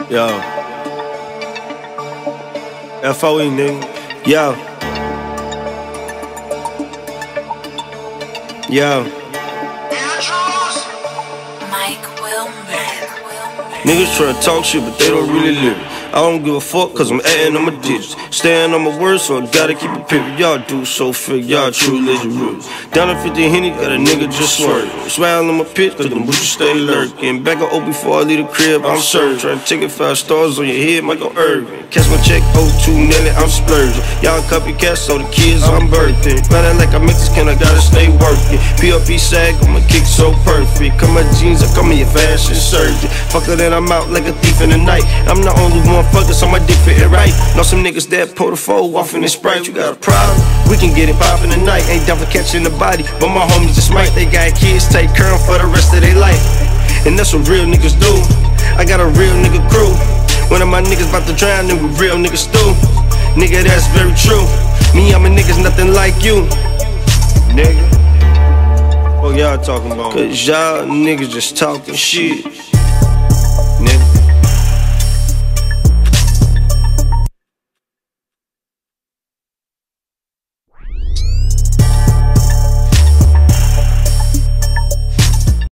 Yo. FOE, nigga. Yo. Yo. Niggas tryna talk shit, but they don't really live it. I don't give a fuck, cause I'm adding on my digits. Staying on my words, so I gotta keep it pimpin'. Y'all do so fake, y'all true legend. Down at 50 Henny, got a nigga just swerve. Smile on my pitch, cause them bitches stay lurking. Back up before I leave the crib, I'm serving. Tryna take it 5 stars on your head, Michael Irvin. Catch my check, 02 Nelly, I'm splurging. Y'all copycats, so the kids I'm birthing. Running like a Mexican, I gotta stay working. PLP sag, I'ma kick so perfect. Cut my jeans, I call me a fashion surgeon. Fuck it, then I'm out like a thief in the night. I'm the only one fucker, so my dick fit it right. Know some niggas that pull the fold off in the Sprite. You got a problem? We can get it poppin' tonight. Ain't down for catching the body, but my homies just might. They got kids, take care of 'em for the rest of their life. And that's what real niggas do. I got a real nigga crew. One of my niggas about to drown, then we real niggas do. Nigga, that's very true. Me, I'm a niggas nothing like you, nigga. What y'all talking about? Cause y'all niggas just talking shit.